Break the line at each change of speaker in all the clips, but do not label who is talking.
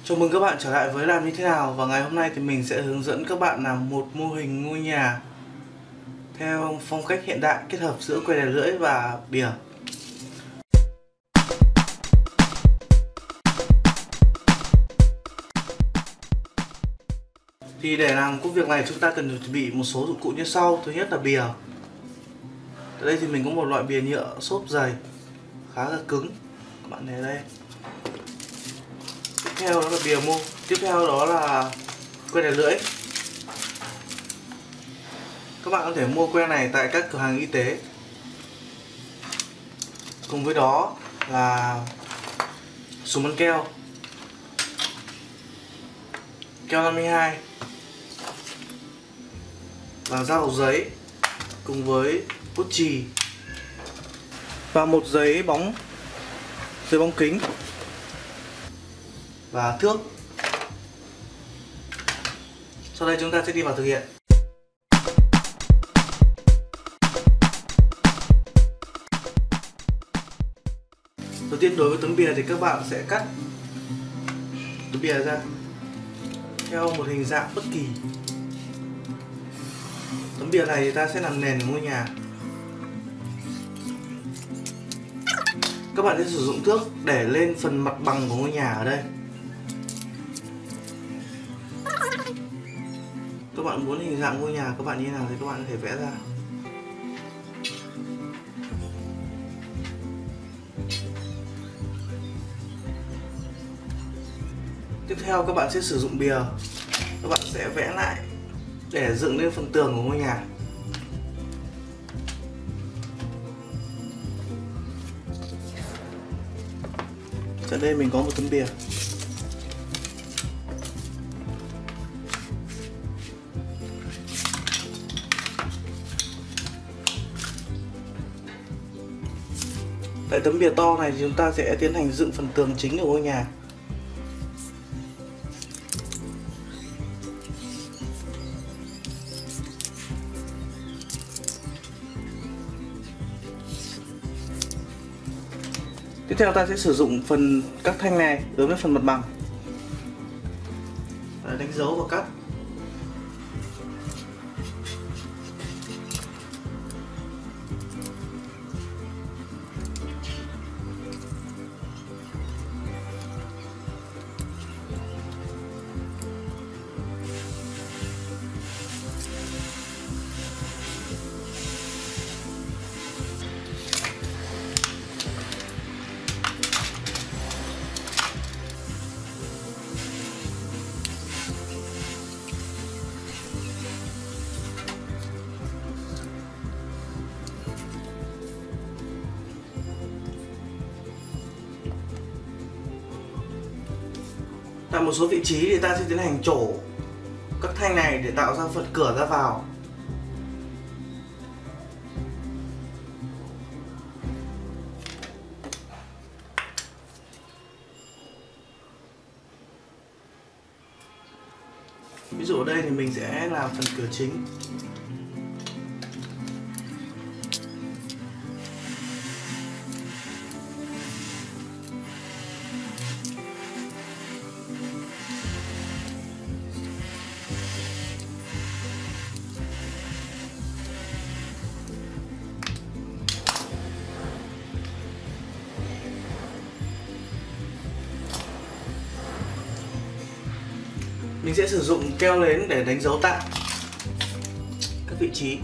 Chào mừng các bạn trở lại với Làm Như Thế Nào. Và ngày hôm nay thì mình sẽ hướng dẫn các bạn làm một mô hình ngôi nhà theo phong cách hiện đại kết hợp giữa que đèn lưỡi và bìa. Thì để làm công việc này chúng ta cần chuẩn bị một số dụng cụ như sau. Thứ nhất là bìa. Ở đây thì mình có một loại bìa nhựa xốp dày khá là cứng, các bạn thấy đây. Tiếp theo đó là bìa mô. Tiếp theo đó là que đèn lưỡi. Các bạn có thể mua que này tại các cửa hàng y tế. Cùng với đó là súng bắn keo, keo 52 và dao giấy cùng với bút chì và một giấy bóng kính và thước. Sau đây chúng ta sẽ đi vào thực hiện. Đầu tiên đối với tấm bìa thì các bạn sẽ cắt tấm bìa ra theo một hình dạng bất kỳ. Tấm bìa này thì ta sẽ làm nền của ngôi nhà. Các bạn sẽ sử dụng thước để lên phần mặt bằng của ngôi nhà ở đây. Các bạn muốn hình dạng ngôi nhà các bạn như thế nào thì các bạn có thể vẽ ra. Tiếp theo các bạn sẽ sử dụng bìa. Các bạn sẽ vẽ lại để dựng lên phần tường của ngôi nhà. Ở đây mình có một tấm bìa. Tại tấm bìa to này thì chúng ta sẽ tiến hành dựng phần tường chính của ngôi nhà. Tiếp theo ta sẽ sử dụng các thanh này đối với phần mặt bằng. Đánh dấu và cắt. Tại một số vị trí thì ta sẽ tiến hành trổ các thanh này để tạo ra phần cửa ra vào. Ví dụ ở đây thì mình sẽ làm phần cửa chính. Mình sẽ sử dụng keo nến để đánh dấu tạm các vị trí.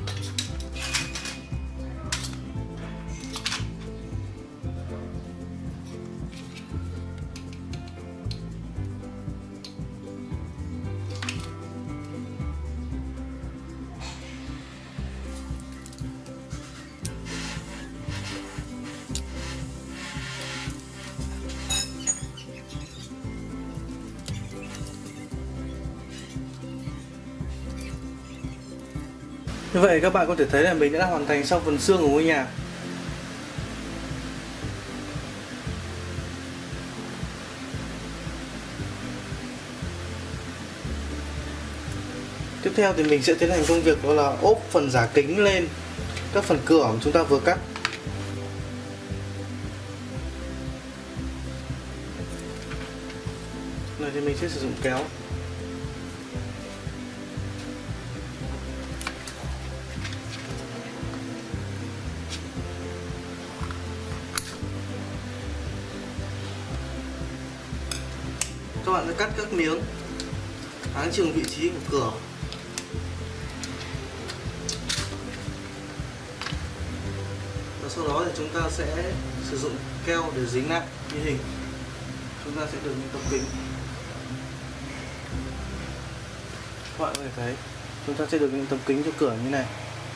Như vậy các bạn có thể thấy là mình đã hoàn thành xong phần xương của ngôi nhà. Tiếp theo thì mình sẽ tiến hành công việc đó là ốp phần giả kính lên các phần cửa mà chúng ta vừa cắt. Này thì mình sẽ sử dụng kéo. Các bạn sẽ cắt các miếng áng chừng vị trí của cửa. Và sau đó thì chúng ta sẽ sử dụng keo để dính lại như hình. Chúng ta sẽ được những tấm kính. Các bạn có thể thấy chúng ta sẽ được những tấm kính cho cửa như này.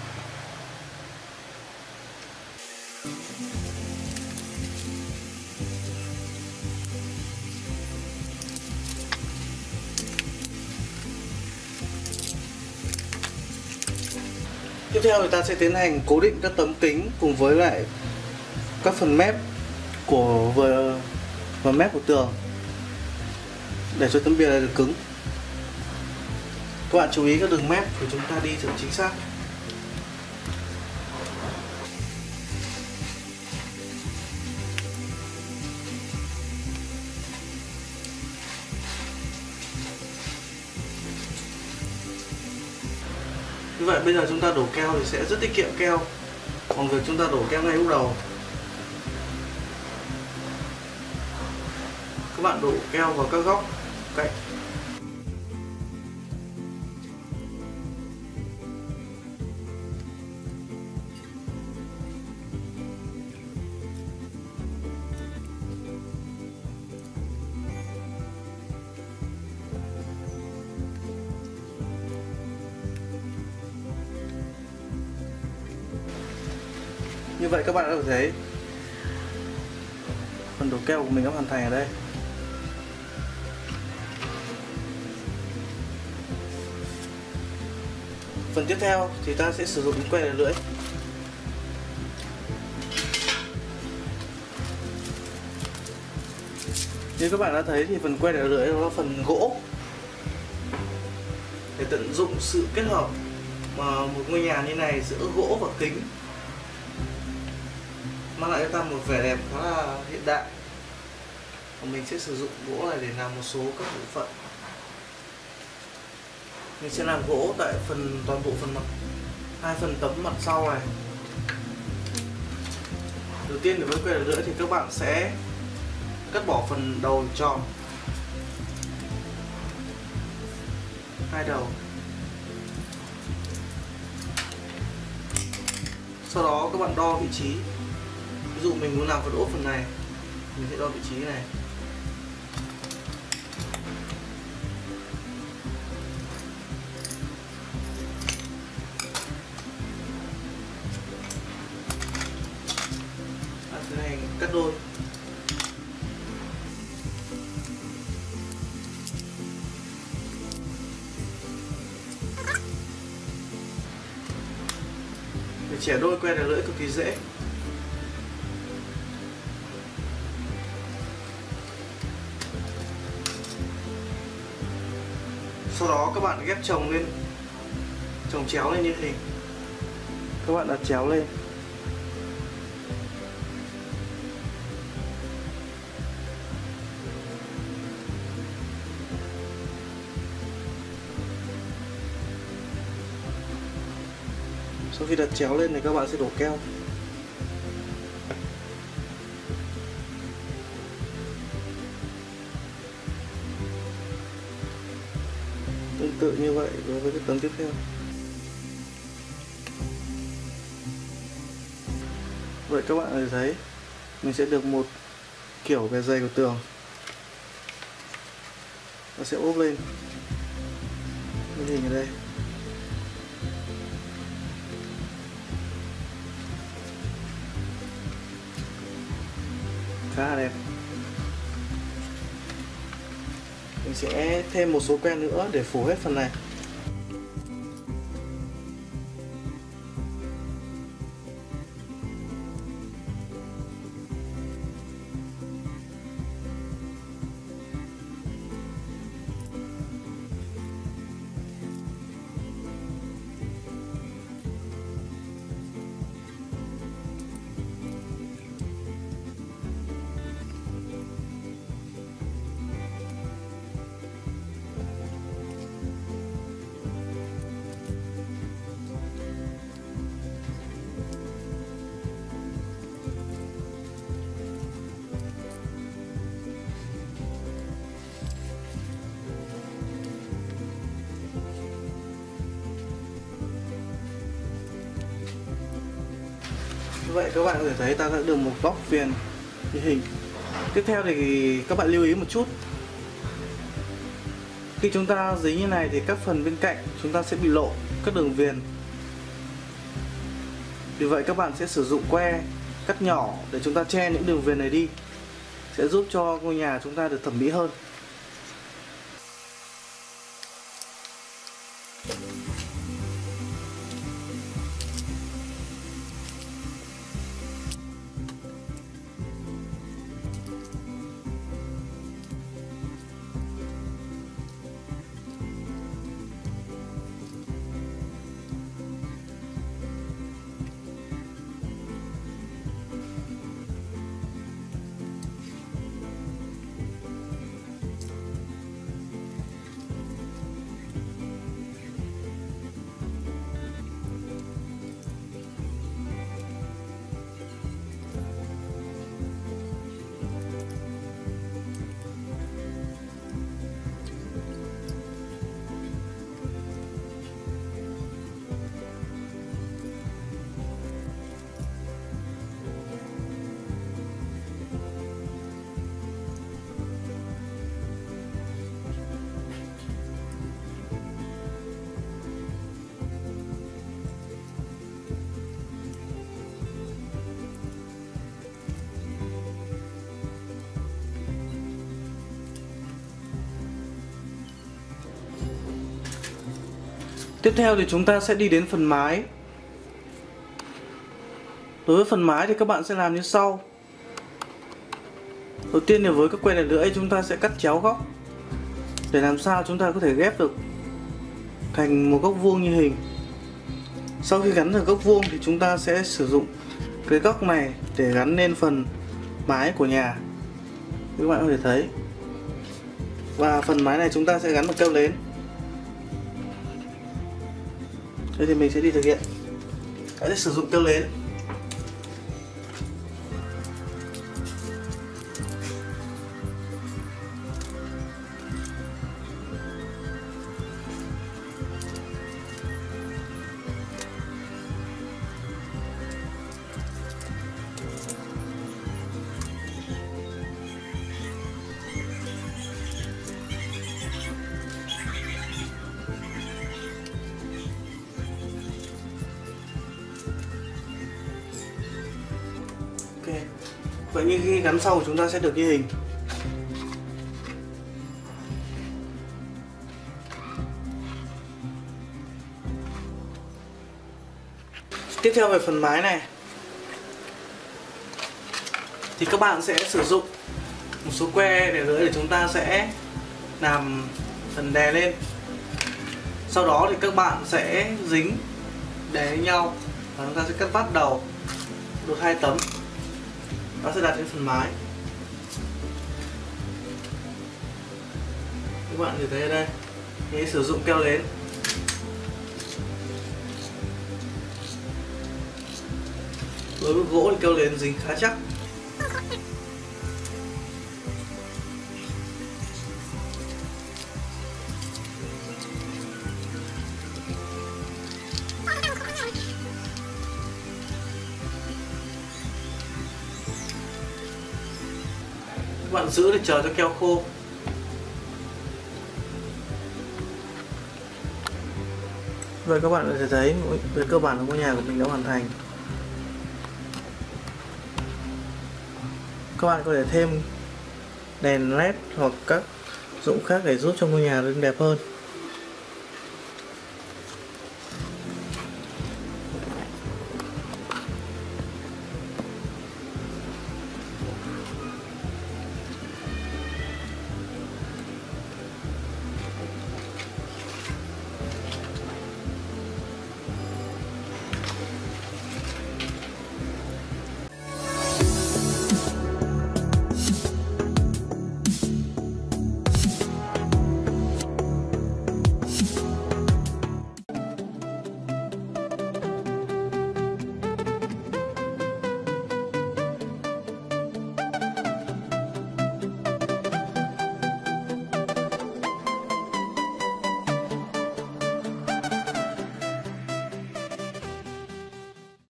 Tiếp theo thì ta sẽ tiến hành cố định các tấm kính cùng với lại các phần mép của mép của tường để cho tấm bìa này được cứng. Các bạn chú ý các đường mép của chúng ta đi thật chính xác. Như vậy bây giờ chúng ta đổ keo thì sẽ rất tiết kiệm keo bằng việc chúng ta đổ keo ngay lúc đầu. Các bạn đổ keo vào các góc cạnh. Như vậy các bạn đã có thể thấy phần đổ keo của mình đã hoàn thành ở đây. Phần tiếp theo thì ta sẽ sử dụng que để lưỡi. Như các bạn đã thấy thì phần que để lưỡi đó là phần gỗ, để tận dụng sự kết hợp mà một ngôi nhà như này giữa gỗ và kính, mang lại cho ta một vẻ đẹp khá là hiện đại. Và mình sẽ sử dụng gỗ này để làm một số các bộ phận. Mình sẽ làm gỗ tại toàn bộ phần mặt, 2 phần tấm mặt sau này. Đầu tiên với que lưỡi thì các bạn sẽ cắt bỏ phần đầu tròn, 2 đầu. Sau đó các bạn đo vị trí. Ví dụ mình muốn làm phần ốp phần này, mình sẽ đo vị trí này. Tiến hành cắt đôi. Để chẻ đôi que để lưỡi cực kỳ dễ. Sau đó các bạn ghép chồng chéo lên như hình. Các bạn đặt chéo lên. Sau khi đặt chéo lên thì các bạn sẽ đổ keo. Tương tự như vậy đối với cái tấm tiếp theo. Vậy các bạn có thể thấy mình sẽ được một kiểu bề dày của tường. Nó sẽ ốp lên như hình ở đây. Khá là đẹp. Mình sẽ thêm một số que nữa để phủ hết phần này. Như vậy các bạn có thể thấy ta đã được một góc viền như hình. Tiếp theo thì các bạn lưu ý một chút. Khi chúng ta dính như này thì các phần bên cạnh chúng ta sẽ bị lộ các đường viền. Vì vậy các bạn sẽ sử dụng que cắt nhỏ để chúng ta che những đường viền này đi, sẽ giúp cho ngôi nhà chúng ta được thẩm mỹ hơn. Tiếp theo thì chúng ta sẽ đi đến phần mái. Đối với phần mái thì các bạn sẽ làm như sau. Đầu tiên là với các que đèn lưỡi chúng ta sẽ cắt chéo góc để làm sao chúng ta có thể ghép được thành một góc vuông như hình. Sau khi gắn được góc vuông thì chúng ta sẽ sử dụng cái góc này để gắn lên phần mái của nhà, các bạn có thể thấy. Và phần mái này chúng ta sẽ gắn một keo nến. Đây thì mình sẽ đi thực hiện. Hãy sử dụng keo nến. Ok. Vậy như khi gắn xong chúng ta sẽ được như hình. Tiếp theo về phần mái này thì các bạn sẽ sử dụng một số que để lưỡi để chúng ta sẽ làm phần đè lên. Sau đó thì các bạn sẽ dính đè với nhau và chúng ta sẽ cắt vắt đầu được 2 tấm. Nó sẽ đặt lên phần mái. Các bạn nhìn thấy ở đây, thì sử dụng keo nến. Đối với gỗ thì keo nến dính khá chắc. Các bạn giữ để chờ cho keo khô. Rồi các bạn có thể thấy về cơ bản của ngôi nhà của mình đã hoàn thành. Các bạn có thể thêm đèn led hoặc các dụng khác để giúp cho ngôi nhà được đẹp hơn.